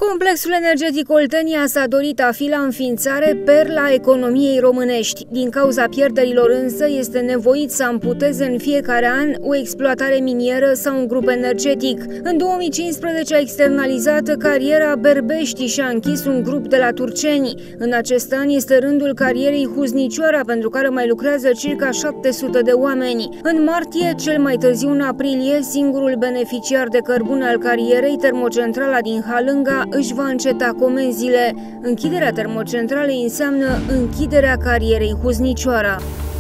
Complexul energetic Oltenia s-a dorit a fi la înființare perla economiei românești. Din cauza pierderilor însă este nevoit să amputeze în fiecare an o exploatare minieră sau un grup energetic. În 2015 a externalizat cariera Berbești și a închis un grup de la Turceni. În acest an este rândul carierei Huznicioara, pentru care mai lucrează circa 700 de oameni. În martie, cel mai târziu în aprilie, singurul beneficiar de cărbune al carierei, termocentrala din Halânga, își va înceta comenzile. Închiderea termocentralei înseamnă închiderea carierei Huznicioara.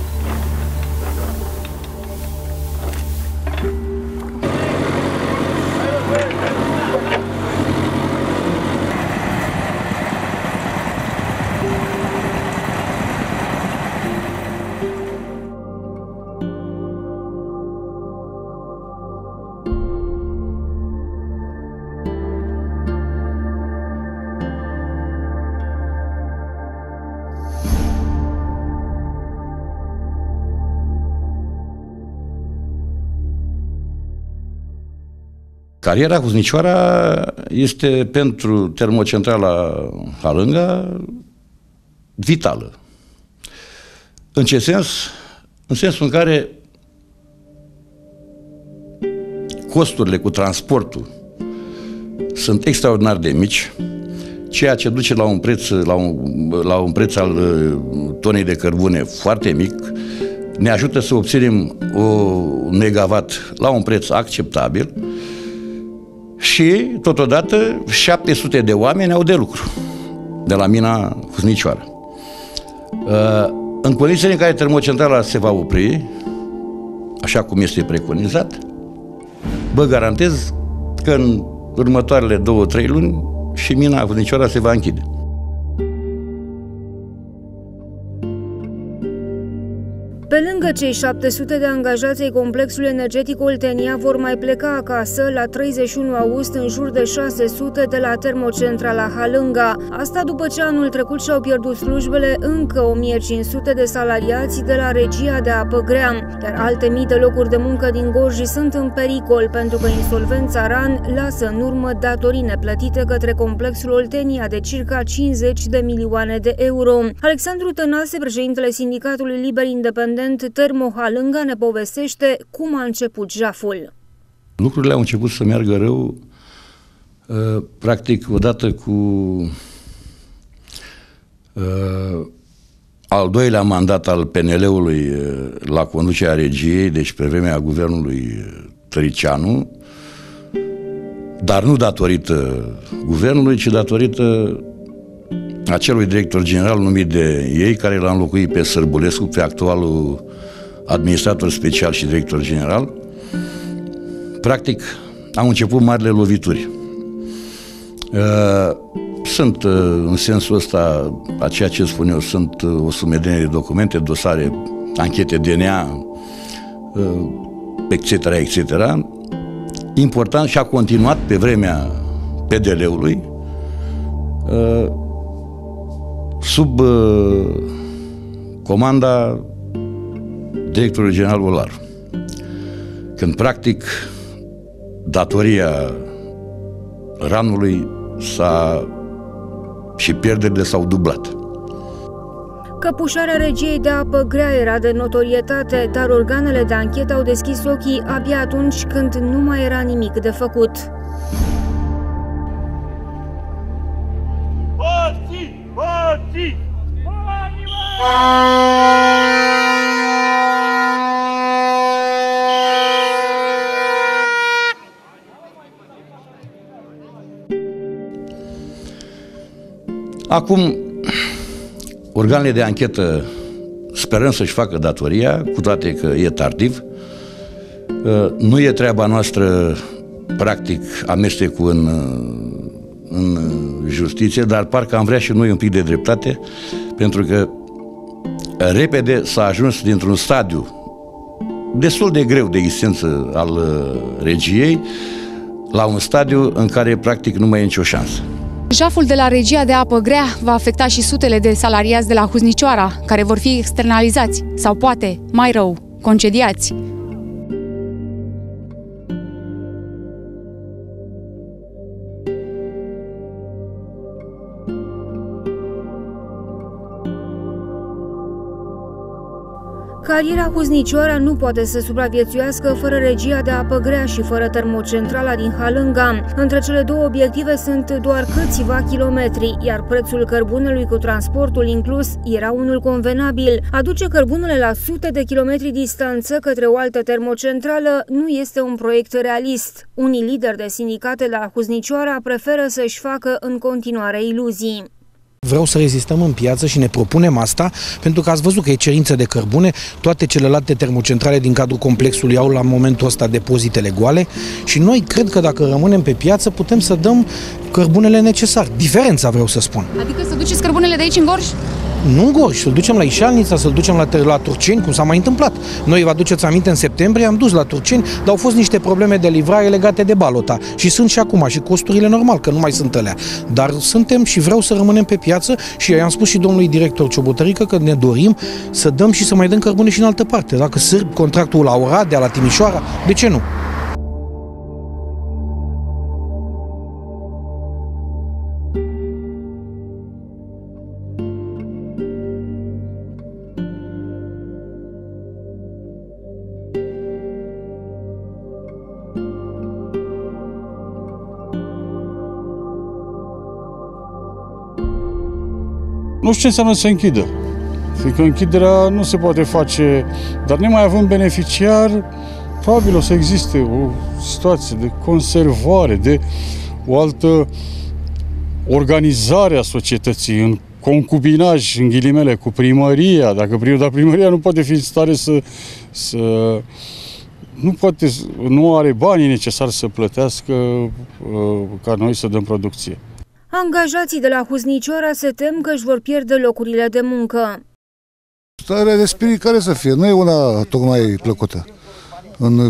Cariera Huznicioara este pentru termocentrala Halânga vitală. În ce sens? În sensul în care costurile cu transportul sunt extraordinar de mici, ceea ce duce la un preț al tonei de cărbune foarte mic, ne ajută să obținem un megawatt la un preț acceptabil și, totodată, 700 de oameni au de lucru de la mina Huznicioara. În condițiile în care termocentrala se va opri, așa cum este preconizat, vă garantez că în următoarele 2-3 luni și mina Huznicioara se va închide. Pe lângă cei 700 de angajați ai complexului energetic Oltenia, vor mai pleca acasă la 31 august în jur de 600 de la termocentrala Halânga. Asta după ce anul trecut și-au pierdut slujbele încă 1500 de salariați de la Regia de Apă Grea, iar alte mii de locuri de muncă din Gorj sunt în pericol pentru că insolvența RAN lasă în urmă datorii neplătite către complexul Oltenia de circa 50 de milioane de euro. Alexandru Tănase, președintele Sindicatului Liber Independent Termo Halânga, ne povestește cum a început jaful. Lucrurile au început să meargă rău, practic, odată cu al doilea mandat al PNL-ului la conducerea regiei, deci pe vremea guvernului Tăricianu, dar nu datorită guvernului, ci datorită acelui director general numit de ei, care l-a înlocuit pe Sărbulescu, pe actualul administrator special și director general. Practic, au început marile lovituri. Sunt, în sensul ăsta, a ceea ce spun eu, sunt o sumedenie de documente, dosare, anchete DNA, etc., etc. Important, și a continuat pe vremea PDL-ului, sub comanda directorului general Olaru, când practic datoria RAN-ului și pierderile s-au dublat. Căpușarea Regiei de Apă Grea era de notorietate, dar organele de anchetă au deschis ochii abia atunci când nu mai era nimic de făcut. Acum, organele de anchetă sperăm să-și facă datoria, cu toate că e tardiv. Nu e treaba noastră, practic, amestecul în justiție, dar parcă am vrea și noi un pic de dreptate, pentru că repede s-a ajuns dintr-un stadiu destul de greu de existență al regiei la un stadiu în care practic nu mai e nicio șansă. Jaful de la Regia de Apă Grea va afecta și sutele de salariați de la Huznicioara, care vor fi externalizați sau, poate, mai rău, concediați. Cariera Huznicioara nu poate să supraviețuiască fără regia de apă grea și fără termocentrala din Halânga. Între cele două obiective sunt doar câțiva kilometri, iar prețul cărbunelui cu transportul inclus era unul convenabil. Aduce cărbunele la sute de kilometri distanță către o altă termocentrală nu este un proiect realist. Unii lideri de sindicate la Huznicioara preferă să-și facă în continuare iluzii. Vreau să rezistăm în piață și ne propunem asta pentru că ați văzut că e cerință de cărbune, toate celelalte termocentrale din cadrul complexului au la momentul ăsta depozitele goale și noi cred că dacă rămânem pe piață putem să dăm cărbunele necesar. Diferența vreau să spun. Adică să duceți cărbunele de aici în Gorj? Nu în Gorj, să-l ducem la Ișalnița, să-l ducem la Turceni, cum s-a mai întâmplat. Noi, vă aduceți aminte, în septembrie am dus la Turceni, dar au fost niște probleme de livrare legate de balota. Și sunt și acum, și costurile normal, că nu mai sunt alea. Dar suntem și vreau să rămânem pe piață și i-am spus și domnului director Ciobotărică că ne dorim să dăm și să mai dăm cărbune și în altă parte. Dacă sârb contractul la Oradea, la Timișoara, de ce nu? Nu știu ce înseamnă să închidă, fiindcă închiderea nu se poate face, dar nemai având beneficiar, probabil o să existe o situație de conservare, de o altă organizare a societății în concubinaj, în ghilimele, cu primăria, dar primăria nu poate fi în stare nu are banii necesari să plătească ca noi să dăm producție. Angajații de la Huznicioara se tem că își vor pierde locurile de muncă. Starea de spirit care să fie, nu e una tocmai plăcută. În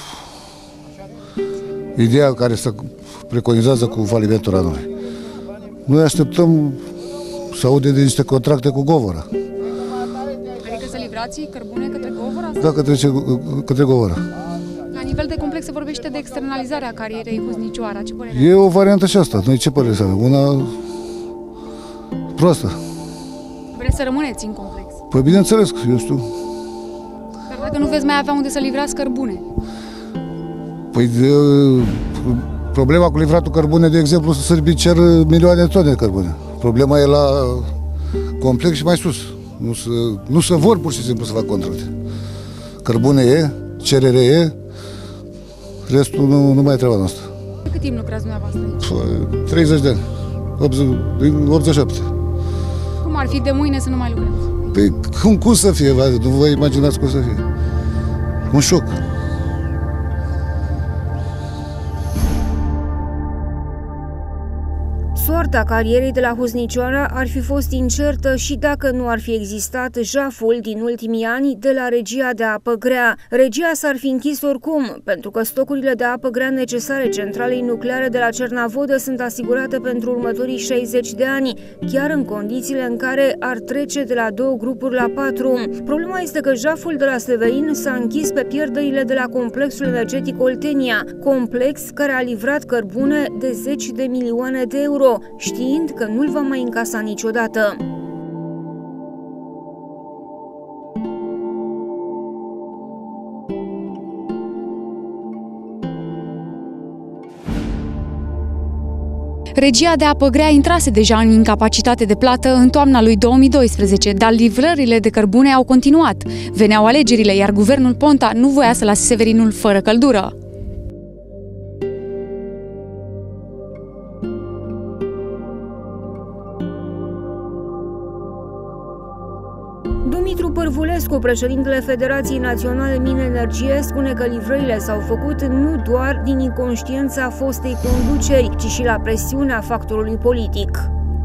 ideea care se preconizează cu falimentul anului. Noi așteptăm să aude de niște contracte cu Govora. Adică să livrați cărbune către Govora? Da, către Govora. La nivel de complex se vorbește de externalizarea carierei Huznicioara. Ce părere? E o variantă și asta. Noi ce părere să avem? Una proastă. Vreți să rămâneți în complex? Păi bineînțeles, eu știu. Dar dacă nu veți mai avea unde să livrați cărbune? Păi problema cu livratul cărbune, de exemplu, sârbii cer milioane de tone de cărbune. Problema e la complex și mai sus. Nu se vor pur și simplu să facă contracte. Cărbune e, cerere e, restul nu mai e treaba noastră. Cât timp lucrați dumneavoastră aici? 30 de ani, din 87. Cum ar fi de mâine să nu mai lucrați? Păi cum să fie? Nu vă imaginați cum să fie. Un șoc. Soarta carierei de la Huznicioara ar fi fost incertă și dacă nu ar fi existat jaful din ultimii ani de la regia de apă grea. Regia s-ar fi închis oricum, pentru că stocurile de apă grea necesare centralei nucleare de la Cernavodă sunt asigurate pentru următorii 60 de ani, chiar în condițiile în care ar trece de la 2 grupuri la 4. Problema este că jaful de la Severin s-a închis pe pierderile de la complexul energetic Oltenia, complex care a livrat cărbune de 10 de milioane de euro, știind că nu-l va mai încasa niciodată. Regia de apă grea intrase deja în incapacitate de plată în toamna lui 2012, dar livrările de cărbune au continuat. Veneau alegerile, iar guvernul Ponta nu voia să lase Severinul fără căldură. Dumitru Pârvulescu, președintele Federației Naționale Mine-Energie, spune că livrările s-au făcut nu doar din inconștiența fostei conduceri, ci și la presiunea factorului politic.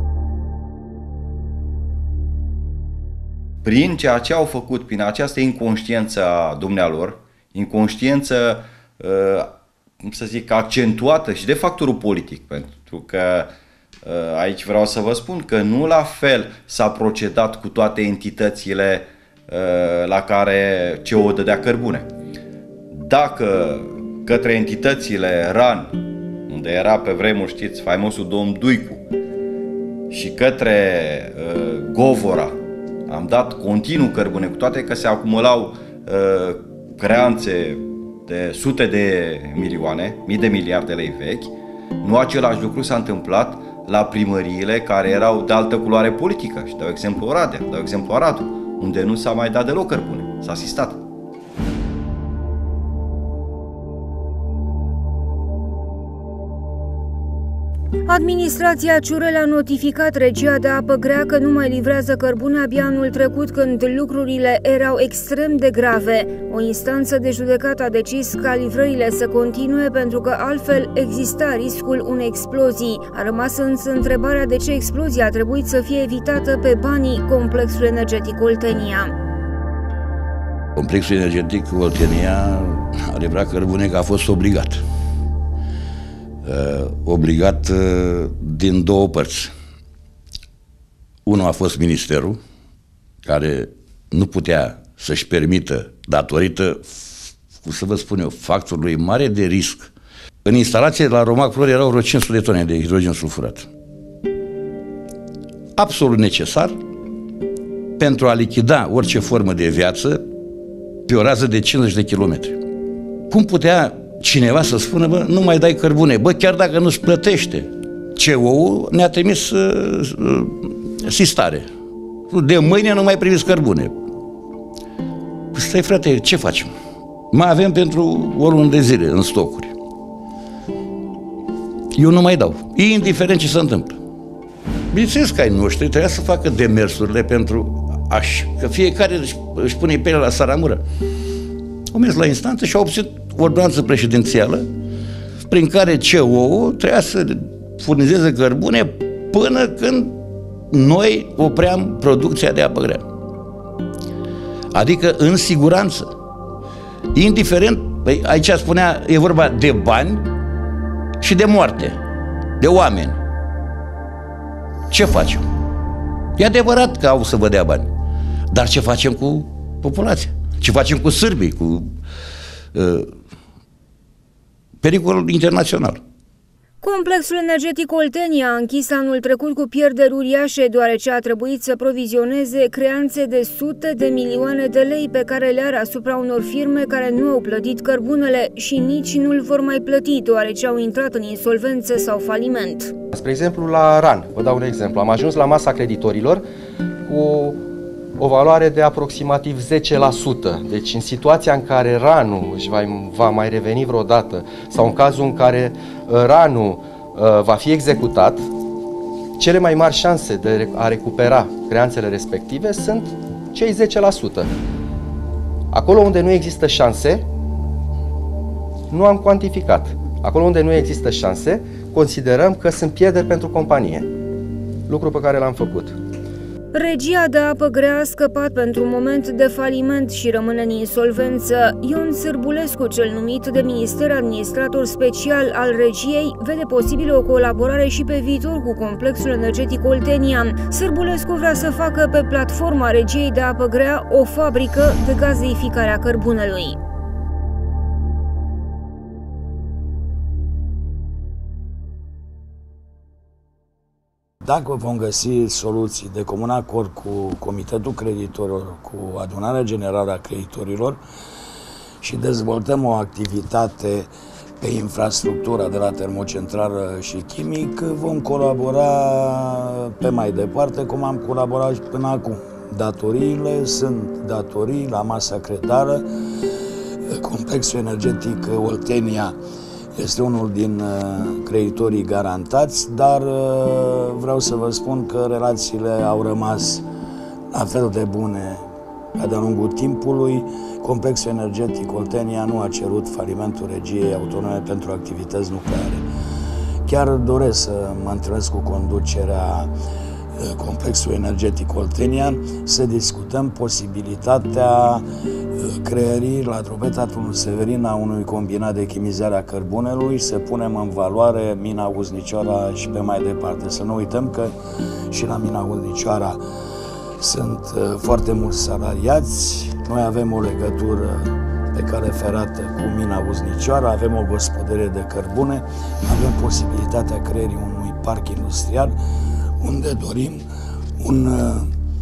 Prin ceea ce au făcut, prin această inconștiență a dumnealor, inconștiență, cum să zic, accentuată și de factorul politic, pentru că aici vreau să vă spun că nu la fel s-a procedat cu toate entitățile la care CO dădea cărbune. Dacă către entitățile RAN, unde era pe vremuri, știți, faimosul domn Duicu, și către Govora Am dat continuu cărbune, cu toate că se acumulau creanțe de sute de milioane, mii de miliarde lei vechi. Nu același lucru s-a întâmplat la primăriile care erau de altă culoare politică. Și dau exemplu Oradea, dau exemplu Aradul, unde nu s-a mai dat deloc cărbune, s-a asistat. Administrația Ciurel a notificat Regia de Apă Grea că nu mai livrează cărbune abia anul trecut, când lucrurile erau extrem de grave. O instanță de judecată a decis ca livrările să continue pentru că altfel exista riscul unei explozii. A rămas însă întrebarea de ce explozia a trebuit să fie evitată pe banii Complexului Energetic Oltenia. Complexul Energetic Oltenia a livrat cărbune că a fost obligat. Obligat din două părți. Unul a fost ministerul, care nu putea să-și permită, datorită, cum să vă spun eu, factorului mare de risc. În instalație la Romac Flori erau vreo 500 de tone de hidrogen sulfurat. Absolut necesar pentru a lichida orice formă de viață pe o rază de 50 de kilometri. Cum putea cineva să spună, bă, nu mai dai cărbune, bă, chiar dacă nu-ți plătește? CEO-ul ne-a trimis sistare. De mâine nu mai primiți cărbune. Stai, frate, ce facem? Mai avem pentru o lună de zile în stocuri. Eu nu mai dau, indiferent ce se întâmplă. Bineînțeles că ai noștri trebuia să facă demersurile pentru că fiecare își pune pielea la saramură. Au mers la instanță și au obținut ordonanță prezidențială prin care CEO-ul trebuia să furnizeze cărbune până când noi opream producția de apă grea. Adică în siguranță. Indiferent, aici spunea, e vorba de bani și de moarte, de oameni. Ce facem? E adevărat că au să vă dea bani, dar ce facem cu populația? Ce facem cu sârbii, cu pericolul internațional? Complexul Energetic Oltenia a închis anul trecut cu pierderi uriașe, deoarece a trebuit să provizioneze creanțe de sute de milioane de lei pe care le are asupra unor firme care nu au plătit cărbunele și nici nu îl vor mai plăti, deoarece au intrat în insolvență sau faliment. Spre exemplu, la RAN, vă dau un exemplu, am ajuns la masa creditorilor cu o valoare de aproximativ 10%. Deci în situația în care RAN-ul își va mai reveni vreodată sau în cazul în care RAN-ul va fi executat, cele mai mari șanse de a recupera creanțele respective sunt cei 10%. Acolo unde nu există șanse, nu am cuantificat. Acolo unde nu există șanse, considerăm că sunt pierderi pentru companie. Lucru pe care l-am făcut. Regia de Apă Grea a scăpat pentru un moment de faliment și rămâne în insolvență. Ion Sârbulescu, cel numit de minister administrator special al regiei, vede posibilă o colaborare și pe viitor cu Complexul Energetic Oltenia. Sârbulescu vrea să facă pe platforma Regiei de Apă Grea o fabrică de gazeificare a cărbunelui. Dacă vom găsi soluții de comun acord cu Comitetul Creditorilor, cu Adunarea Generală a Creditorilor și dezvoltăm o activitate pe infrastructura de la termocentrală și chimic, vom colabora pe mai departe cum am colaborat și până acum. Datoriile sunt datorii la masa credară. Complexul Energetic Oltenia este unul din creditorii garantați, dar vreau să vă spun că relațiile au rămas la fel de bune ca de-a lungul timpului. Complexul Energetic Oltenia nu a cerut falimentul Regiei Autonome pentru activități nucleare. Chiar doresc să mă întâlnesc cu conducerea Complexului Energetic Oltenia să discutăm posibilitatea creării la Drobeta Turnul Severin a unui combinat de chimizare a cărbunelui, să punem în valoare mina Uznicioara și pe mai departe. Să nu uităm că și la mina Uznicioara sunt foarte mulți salariați. Noi avem o legătură pe cale ferată cu mina Uznicioara, avem o gospodărie de cărbune, avem posibilitatea creării unui parc industrial unde dorim un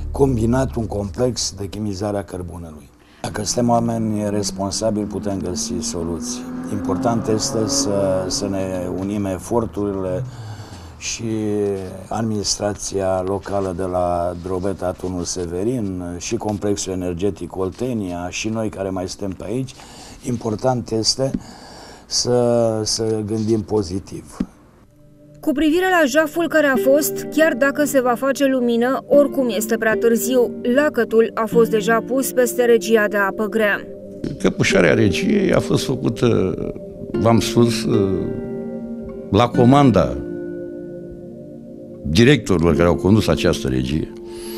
combinat un complex de chimizare a cărbunelui. Dacă suntem oameni responsabili, putem găsi soluții. Important este să ne unim eforturile și administrația locală de la Drobeta, Turnul Severin, și complexul energetic Oltenia, și noi care mai suntem pe aici. Important este să gândim pozitiv. Cu privire la jaful care a fost, chiar dacă se va face lumină, oricum este prea târziu. Lacătul a fost deja pus peste regia de apă grea. Căpușarea regiei a fost făcută, v-am spus, la comanda directorilor care au condus această regie.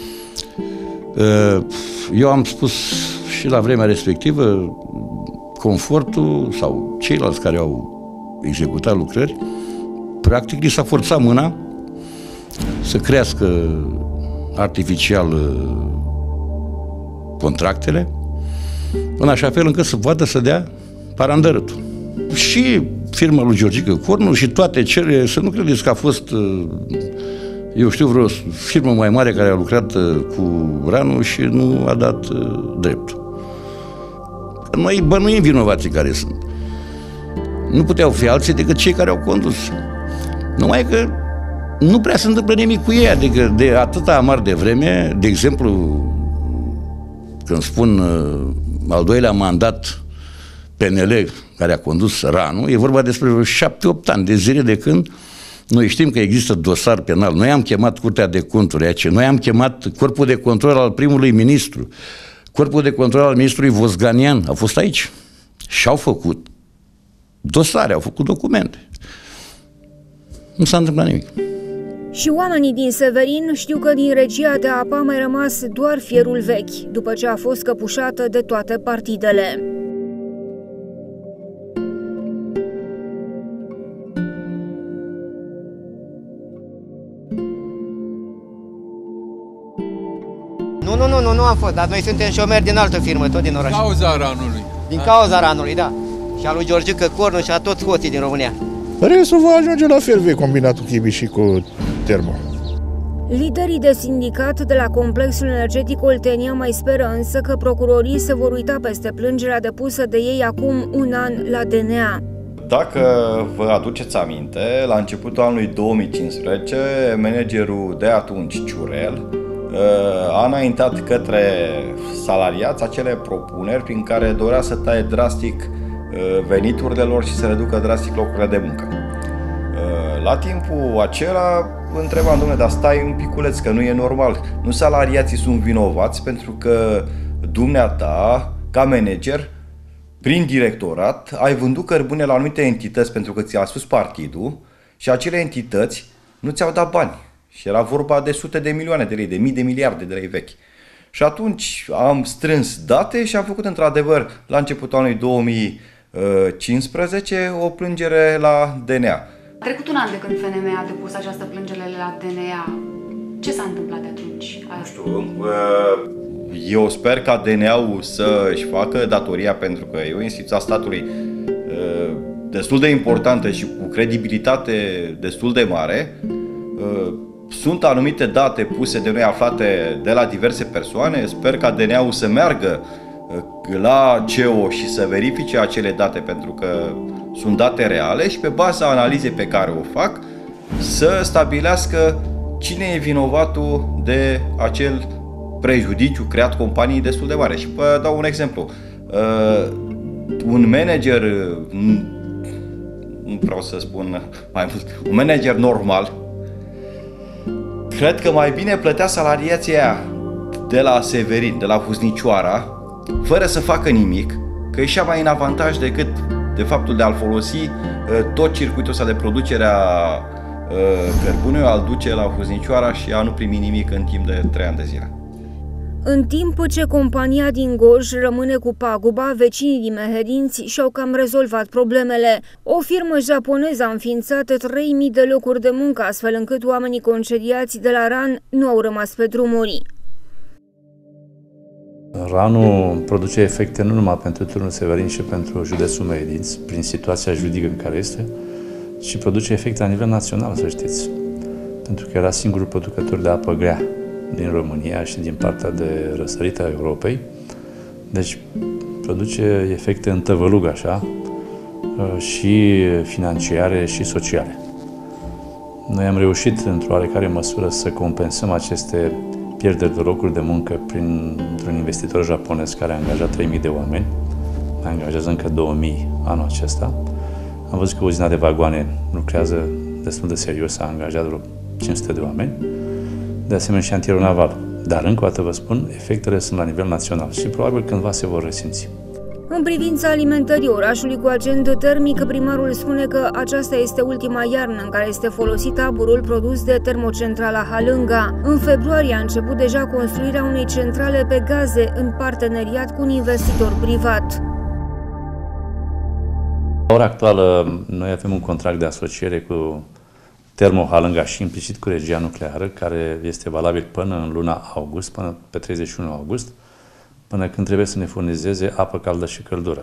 Eu am spus și la vremea respectivă, Confortul sau ceilalți care au executat lucrări, practic li s-a forțat mâna să crească artificial contractele, în așa fel încât să poată să dea parandărâtul. Și firma lui Georgică Cornu și toate cele, să nu credeți că a fost, eu știu, vreo firmă mai mare care a lucrat cu Ranu și nu a dat dreptul. Noi bănuim vinovații care sunt. Nu puteau fi alții decât cei care au condus. Numai că nu prea se întâmplă nimic cu ei, adică de atâta amar de vreme, de exemplu, când spun al doilea mandat PNL care a condus Ranu, e vorba despre 7-8 ani de zile de când noi știm că există dosar penal. Noi am chemat Curtea de Conturi aici, noi am chemat Corpul de Control al primului ministru, Corpul de Control al ministrului Vosganian, a fost aici și au făcut dosare, au făcut documente. Nu s-a întâmplat nimic. Și oamenii din Severin știu că din regia de apă a mai rămas doar fierul vechi, după ce a fost căpușată de toate partidele. Nu am fost, dar noi suntem șomeri din altă firmă, tot din oraș. Din cauza Ranului. Din cauza Ranului, da. Și a lui Georgică Cornu și a toți hoții din România. Restul va ajunge la fel, vei combinatul chimic și cu termo. Liderii de sindicat de la complexul energetic Oltenia mai speră însă că procurorii se vor uita peste plângerea depusă de ei acum un an la DNA. Dacă vă aduceți aminte, la începutul anului 2015, managerul de atunci, Ciurel, a înaintat către salariați acele propuneri prin care dorea să taie drastic veniturile lor și să reducă drastic locurile de muncă. La timpul acela întrebam, dom'le, dar stai un piculeț, că nu e normal. Nu salariații sunt vinovați pentru că dumneata, ca manager, prin directorat, ai vândut cărbune la anumite entități pentru că ți-a spus partidul și acele entități nu ți-au dat bani. Și era vorba de sute de milioane de lei, de mii de miliarde de lei vechi. Și atunci am strâns date și am făcut într-adevăr la începutul anului 2015 o plângere la DNA. A trecut un an de când FNM a depus această plângere la DNA. Ce s-a întâmplat de atunci? Nu știu. Eu sper ca DNA-ul să-și facă datoria, pentru că e o instituție a statului destul de importantă și cu credibilitate destul de mare. Sunt anumite date puse de noi, aflate de la diverse persoane. Sper ca DNA-ul să meargă la CEO și să verifice acele date, pentru că sunt date reale, și pe baza analizei pe care o fac să stabilească cine e vinovatul de acel prejudiciu creat companiei destul de mare. Și vă dau un exemplu. Un manager, nu vreau să spun mai mult, un manager normal, cred că mai bine plătea salariații aia de la Severin, de la Huznicioara, fără să facă nimic, că ieșea mai în avantaj decât de faptul de a-l folosi tot circuitul ăsta de producere a cărbunelui, a-l duce la Huznicioara și a nu primi nimic în timp de 3 ani de zile. În timp ce compania din Gorj rămâne cu paguba, vecinii din Mehedinți și-au cam rezolvat problemele. O firmă japoneză a înființat 3.000 de locuri de muncă, astfel încât oamenii concediați de la RAN nu au rămas pe drumuri. RAN-ul produce efecte nu numai pentru Turnul Severin și pentru județul Mehedinți, prin situația juridică în care este, ci produce efecte la nivel național, să știți. Pentru că era singurul producător de apă grea din România și din partea de răsărit a Europei. Deci produce efecte în tăvălug așa, și financiare și sociale. Noi am reușit într-o oarecare măsură să compensăm aceste pierderi de locuri de muncă printr-un investitor japonez care a angajat 3.000 de oameni, angajează încă 2.000 anul acesta. Am văzut că uzina de vagoane lucrează destul de serios, a angajat vreo 500 de oameni, de asemenea șantierul naval. Dar încă o dată vă spun, efectele sunt la nivel național și probabil cândva se vor resimți. În privința alimentării orașului cu agent termic, primarul spune că aceasta este ultima iarnă în care este folosit aburul produs de termocentrala Halânga. În februarie a început deja construirea unei centrale pe gaze în parteneriat cu un investitor privat. La ora actuală, noi avem un contract de asociere cu Termo Halânga și implicit cu regia nucleară, care este valabil până în luna august, până pe 31 august, până când trebuie să ne furnizeze apă caldă și căldură.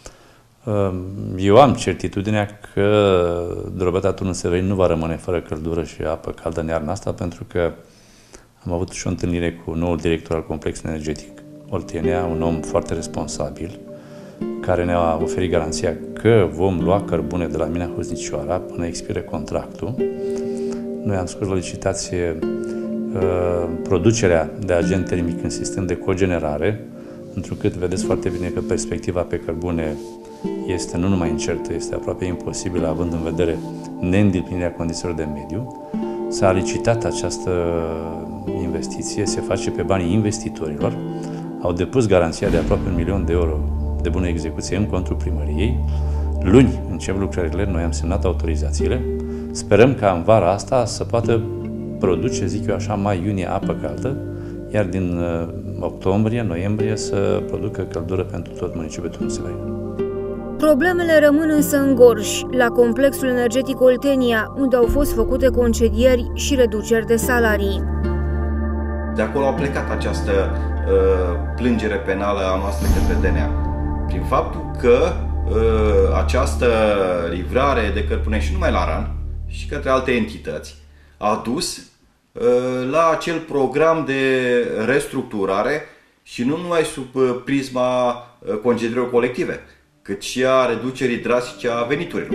Eu am certitudinea că Drobeta Turnul Severin nu va rămâne fără căldură și apă caldă în iarna asta, pentru că am avut și o întâlnire cu noul director al complexului energetic Oltenia, un om foarte responsabil, care ne-a oferit garanția că vom lua cărbune de la mina Huznicioara până expiră contractul. Noi am scos la licitație producerea de agent termic în sistem de cogenerare, întrucât vedeți foarte bine că perspectiva pe cărbune este nu numai incertă, este aproape imposibilă, având în vedere neîndeplinirea condițiilor de mediu. S-a licitat această investiție, se face pe banii investitorilor, au depus garanția de aproape 1 milion de euro de bună execuție în contul primăriei. Luni încep lucrările, noi am semnat autorizațiile. Sperăm ca în vara asta să poată produce, zic eu așa, mai-iunie apă caldă, iar din octombrie, noiembrie să producă căldură pentru tot municipiul Turnul Severin. Problemele rămân însă în Gorj, la complexul energetic Oltenia, unde au fost făcute concedieri și reduceri de salarii. De acolo a plecat această plângere penală a noastră către DNA. Prin faptul că această livrare de cărbune și numai la RAN și către alte entități a dus la acel program de restructurare și nu numai sub prisma concedierilor colective, cât și a reducerii drastice a veniturilor.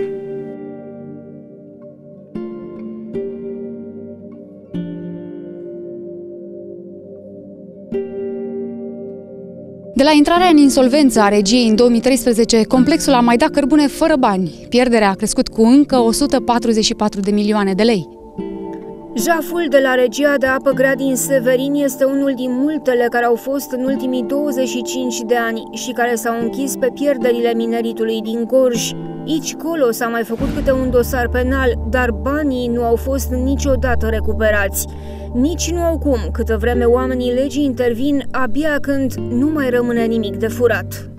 De la intrarea în insolvență a regiei în 2013, complexul a mai dat cărbune fără bani. Pierderea a crescut cu încă 144 de milioane de lei. Jaful de la regia de apă grea din Severin este unul din multele care au fost în ultimii 25 de ani și care s-au închis pe pierderile mineritului din Gorj. Aici colo s-a mai făcut câte un dosar penal, dar banii nu au fost niciodată recuperați. Nici nu au cum, câtă vreme oamenii legii intervin abia când nu mai rămâne nimic de furat.